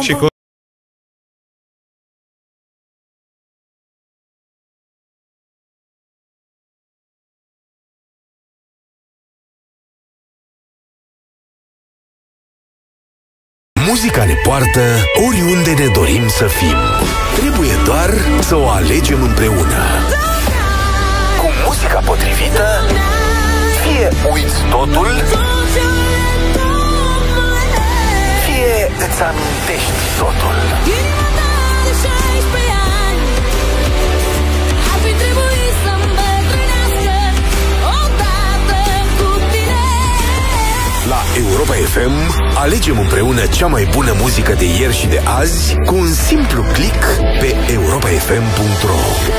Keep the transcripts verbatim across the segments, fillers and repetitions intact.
Și cu muzica ne poartă oriunde ne dorim să fim. Trebuie doar să o alegem împreună. Cu muzica potrivită, fie uiți totul, fie îți amintești totul. La Europa F M alegem împreună cea mai bună muzică de ieri și de azi cu un simplu click pe europa f m punct r o.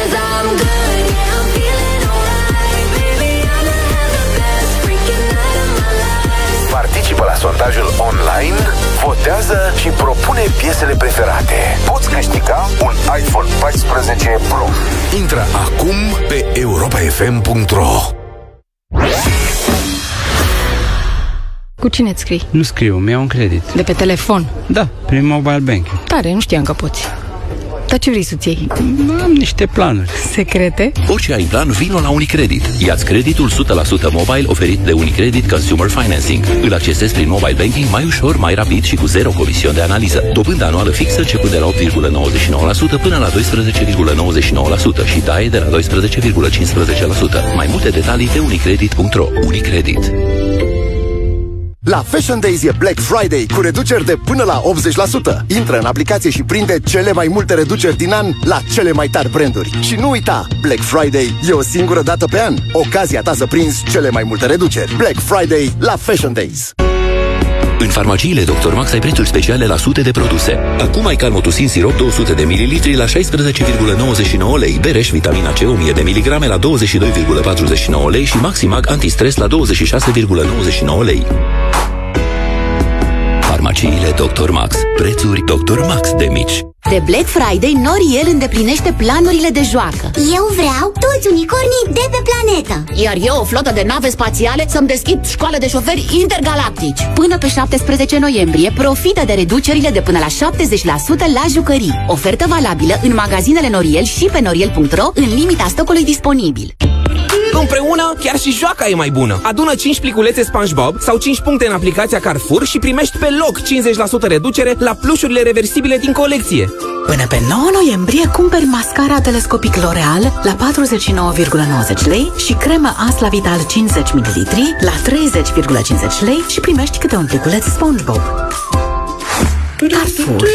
Participă la sondajul online, votează și propune piesele preferate. Poți câștiga un iPhone paisprezece Pro. Intră acum pe europa f m punct r o. Cu cine îți scrii? Nu scriu, mi-au un credit. De pe telefon? Da, prin mobile banking. Tare, nu știam că poți. Dar ce vrei să-ți iei? Am niște planuri. Secrete? Orice ai plan, vino la Unicredit. Ia-ți creditul o sută la sută mobile oferit de Unicredit Consumer Financing. Îl accesezi prin mobile banking mai ușor, mai rapid și cu zero comision de analiză. Dobândă anuală fixă începând de la opt virgulă nouăzeci și nouă la sută până la doisprezece virgulă nouăzeci și nouă la sută și taie de la doisprezece virgulă cincisprezece la sută. Mai multe detalii pe unicredit punct r o. Unicredit. La Fashion Days e Black Friday cu reduceri de până la optzeci la sută. Intră în aplicație și prinde cele mai multe reduceri din an la cele mai tari branduri. Și nu uita, Black Friday e o singură dată pe an. Ocazia ta să prinzi cele mai multe reduceri. Black Friday la Fashion Days. În farmaciile doctor Max ai prețuri speciale la sute de produse. Acum ai Calmotusin sirop două sute de mililitri la șaisprezece virgulă nouăzeci și nouă lei, Bereș vitamina C o mie de miligrame la douăzeci și doi virgulă patruzeci și nouă lei și Maximag antistres la douăzeci și șase virgulă nouăzeci și nouă lei. Farmaciile doctor Max. Prețuri doctor Max de mici. De Black Friday, Noriel îndeplinește planurile de joacă. Eu vreau toți unicornii de pe planetă. Iar eu o flotă de nave spațiale să-mi deschid școală de șoferi intergalactici. Până pe șaptesprezece noiembrie, profită de reducerile de până la șaptezeci la sută la jucării. Ofertă valabilă în magazinele Noriel și pe noriel punct r o în limita stocului disponibil. Împreună, chiar și joaca e mai bună. Adună cinci pliculețe SpongeBob sau cinci puncte în aplicația Carrefour și primești pe loc cincizeci la sută reducere la plușurile reversibile din colecție. Până pe nouă noiembrie cumperi mascara telescopic L'Oreal la patruzeci și nouă virgulă nouăzeci lei și cremă Asla Vital cincizeci de mililitri la treizeci virgulă cincizeci lei și primești câte un pliculeț SpongeBob. Carrefour.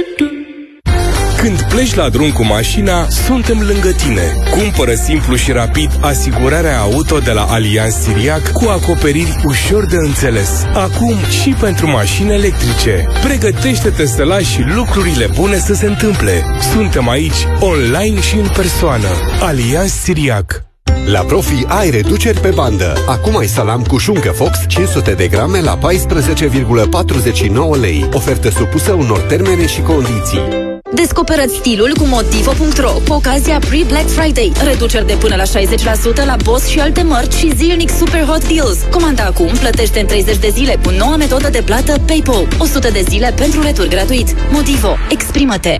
Când pleci la drum cu mașina, suntem lângă tine. Cumpără simplu și rapid asigurarea auto de la Allianz Siriac cu acoperiri ușor de înțeles. Acum și pentru mașini electrice. Pregătește-te să lași lucrurile bune să se întâmple. Suntem aici, online și în persoană. Allianz Siriac. La Profi ai reduceri pe bandă. Acum ai salam cu șuncă Fox cinci sute de grame la paisprezece virgulă patruzeci și nouă lei. Ofertă supusă unor termene și condiții. Descoperă stilul cu motivo punct ro cu ocazia Pre-Black Friday. Reduceri de până la șaizeci la sută la Boss și alte mărci și zilnic Super Hot Deals. Comanda acum, plătește în treizeci de zile cu noua metodă de plată PayPal. o sută de zile pentru retur gratuit. Motivo. Exprimă-te!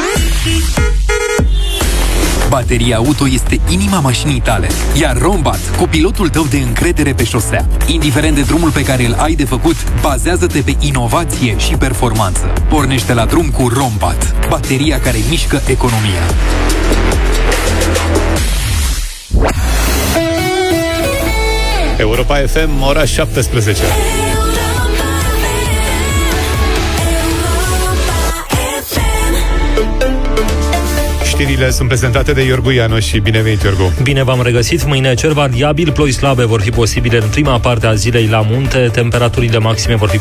Bateria auto este inima mașinii tale, iar Rombat, copilotul tău de încredere pe șosea. Indiferent de drumul pe care îl ai de făcut, bazează-te pe inovație și performanță. Pornește la drum cu Rombat, bateria care mișcă economia. Europa F M, ora șaptesprezece. Știrile sunt prezentate de Iorgu Iano și bine venit, Iorgu. Bine v-am regăsit. Mâine cer variabil, ploi slabe vor fi posibile în prima parte a zilei la munte, temperaturile maxime vor fi